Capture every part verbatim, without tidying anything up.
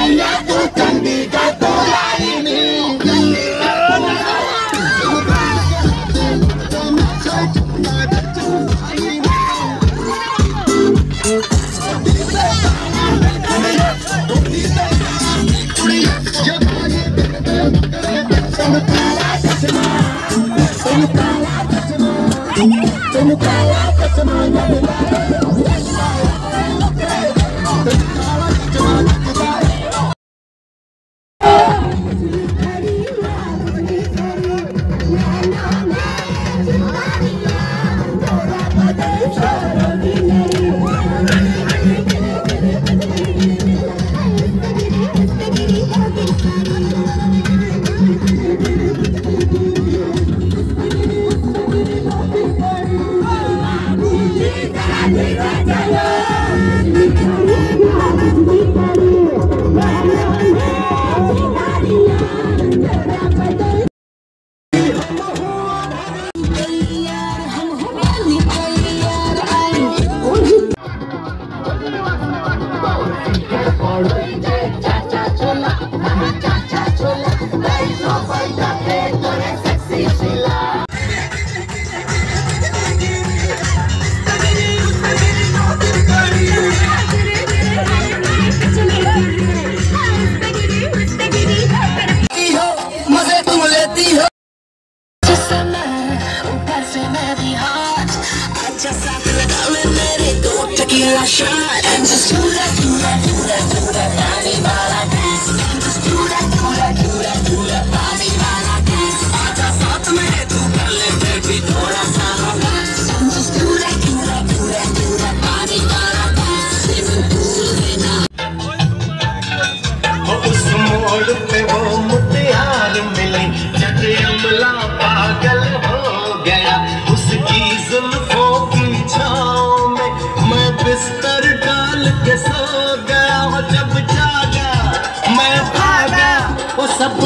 सब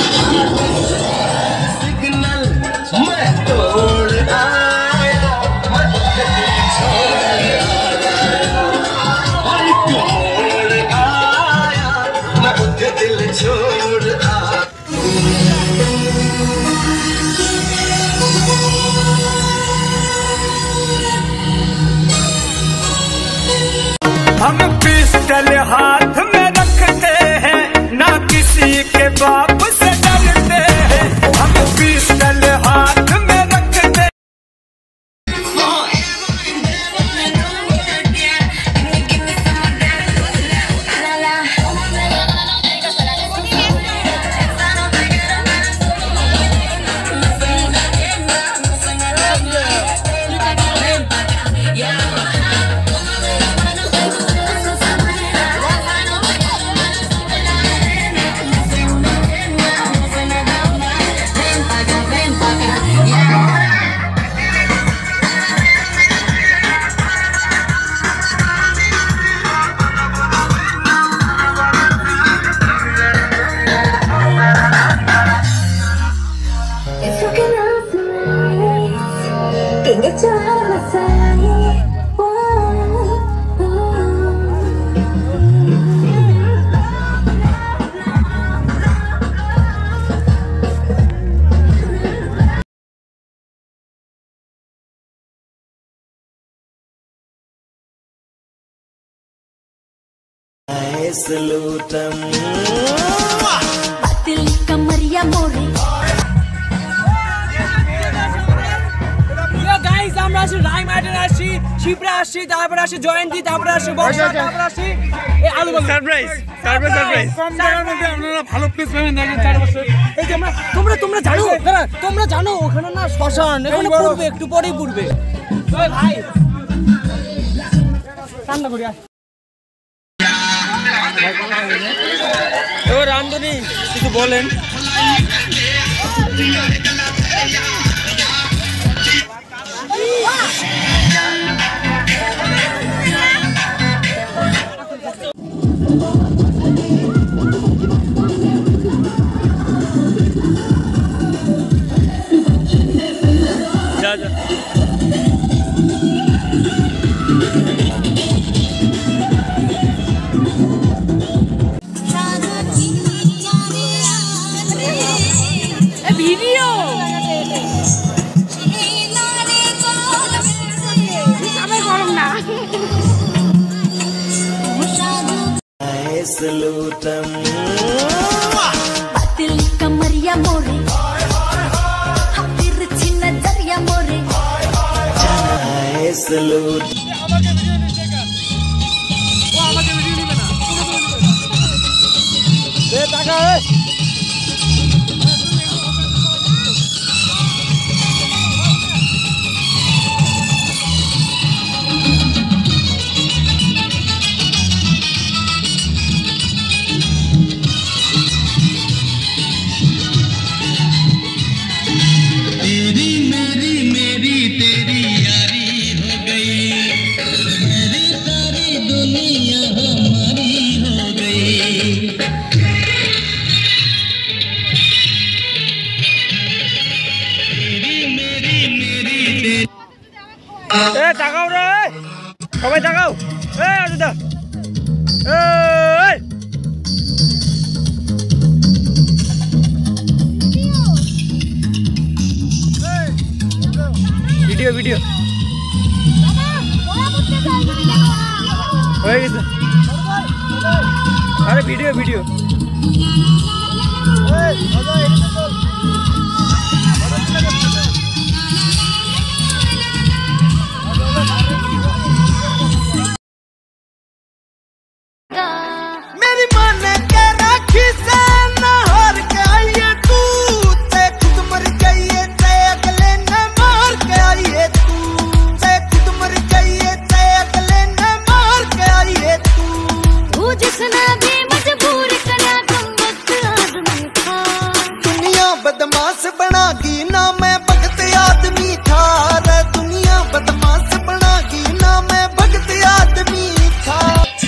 सिग्नल मैं तोड़ आया, तोड़ आया, मैं मुझे दिल छोड़ आया। हम पिस्टल हाथ में रखते हैं, ना किसी के बाप से डरते हैं। हम पिस्टल हाथ में रखते हैं। सलूटम पतली कमरिया मोरे। Yo guys, আমরা আসি রাইমাটের আসি, শিপ্রা আসি, তারপর আসি জয়ন্তী, তারপর আসি বর্ষা, তারপর আসি এই আলু বালু সারপ্রাইজ সারপ্রাইজ সারপ্রাইজ কম জায়গার মধ্যে আপনারা ভালো প্লেস পাবেন দেখেন চার বছর। এই যে আমরা তোমরা তোমরা জানো তোমরা জানো ওখানে না শ্মশান, এখানে পূর্বে একটু পরেই পূর্বে। ওই ভাই ঠান্ডা করে আস। ও রামধনী কিছু বলেন। যা যা सलूटम पतली कमरिया मोरे तिरछी नजरिया मोरे हाय सलूट Eh, tagaw রে সবাই তাকাও এই আজুদা এই ভিডিও ভিডিও হয়ে গেছে আরে ভিডিও ভিডিও मेरी माँ ने क्या राखी से ना हार के आई है तू ते खुद मर गई है ते अगले ने मार के आई है तू ते खुद मर गई है ते अगले ने मार के आई है तू तू जिसने भी मजबूर करा तुम वक्त आदमी था दुनिया बदमाश बनागी ना मैं भगत आदमी था रे दुनिया बदमाश बनागी ना मैं भगत आदमी था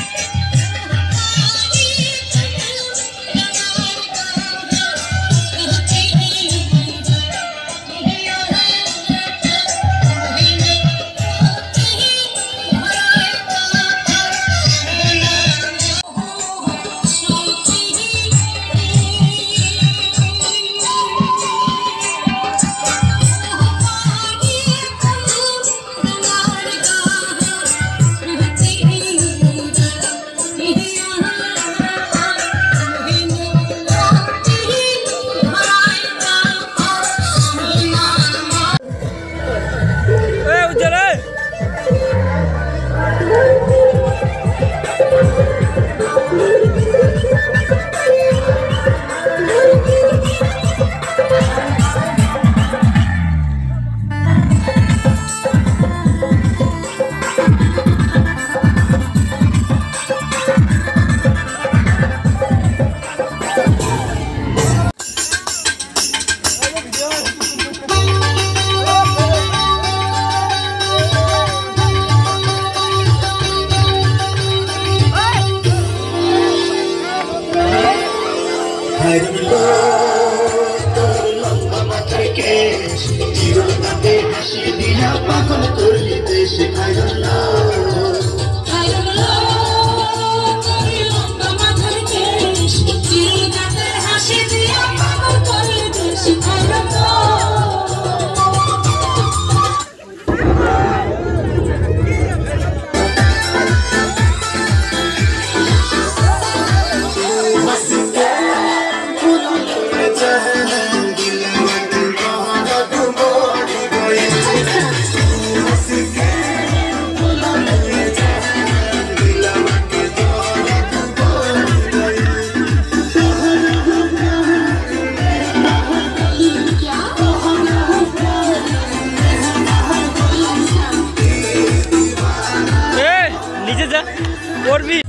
और भी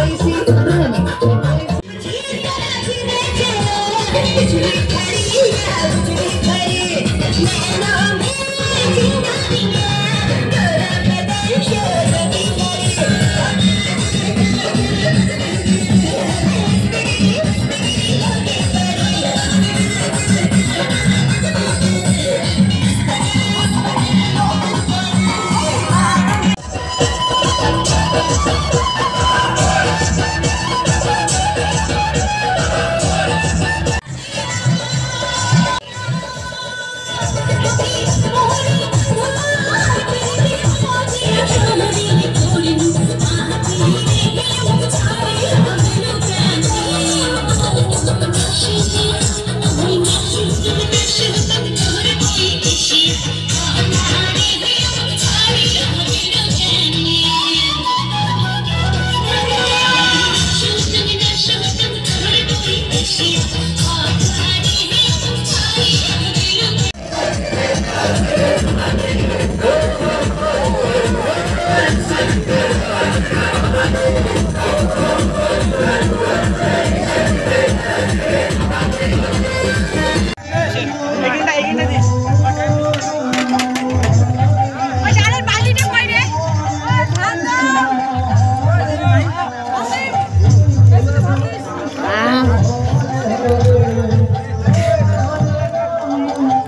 Yeah.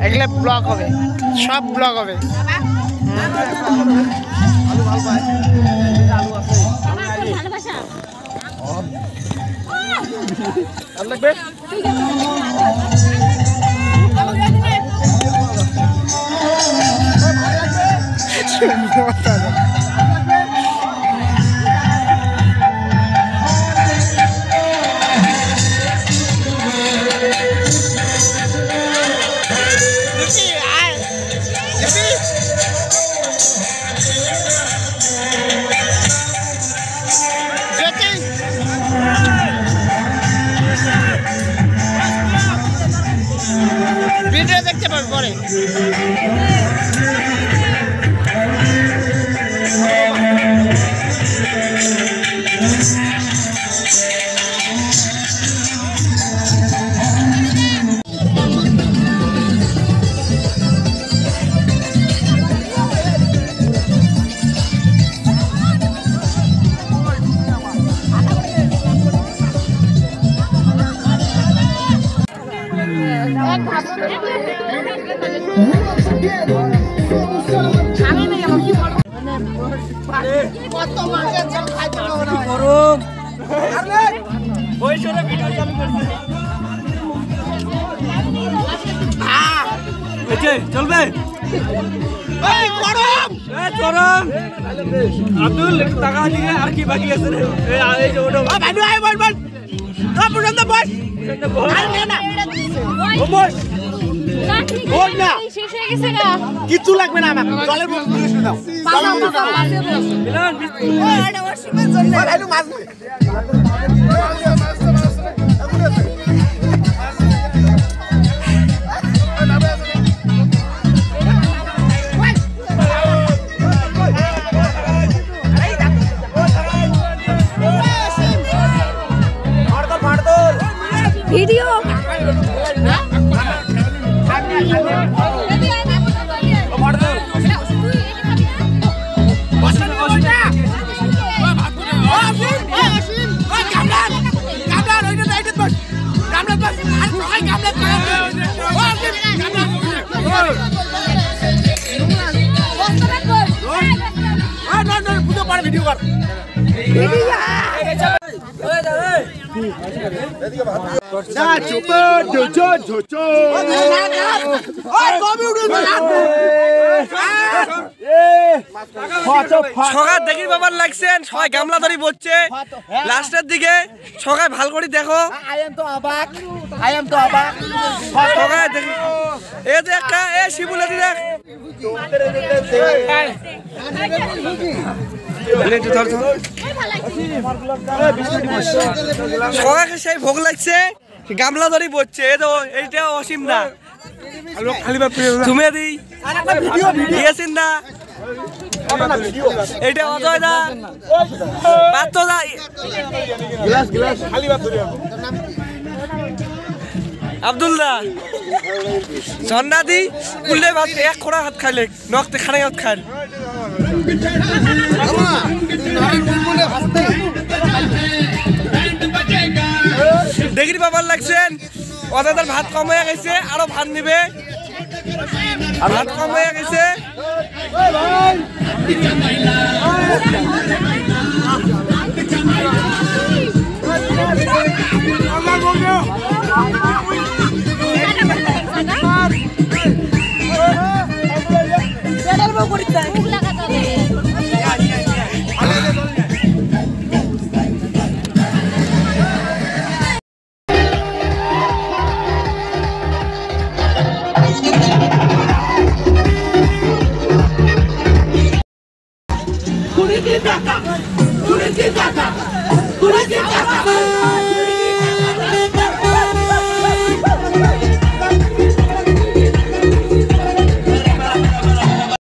এগুলো ব্লগ হবে, সব ব্লগ হবে। আলু ভালো পায়, আলু আছে ভালোবাসা আলু লাগবে। ভিডিও দেখতে পাবে পরে। কত মাছের ঝোল খাইতে পারবো না গরম ওই সরে ভিডিও চালু করছে এসে চলবে এই গরম এই গরম আব্দুল একটু টাকা দিকে আর কি বাকি আছে রে এই এই যে ওটা ভাই ভাই বল বল সব পর্যন্ত বস বল না ও বস বল না শেষ হয়ে গেছে গা কিছু লাগবে না আমাকে জলের বোতল দিয়ে শুয়ে দাও পাকা পাকা মাছের রস মিলন ওই এটা ওয়াশরুমের জন্য ভাই মাছ নেই ভিডিও ভিডিও কর সকাল দেখি বাবার লাগছেন সবাই গামলা ধরি বলছে লাস্টের দিকে সকাল ভাল করে দেখো আই এম তো অবাক আই এম তো অবাক সকাল দেখি এই যে একটা এ শিবুলা দি দেখ সকালে সেই ভোগ লাগছে গামলা ধরি বলছে এই তো এইটা অসীম দা তুমি দি দিয়েছেন না এইটা অজয় দা পাত্র দা আব্দুল দা ঝন্ডা দি কুলে ভাত এক খোড়া হাত খাইলে নখতে খানে হাত খাইল দেখির বাবার লাগছেন অজাদার ভাত কম হয়ে গেছে আরো ভাত নিবে ভাত কম হয়ে গেছে ভোগ লাগা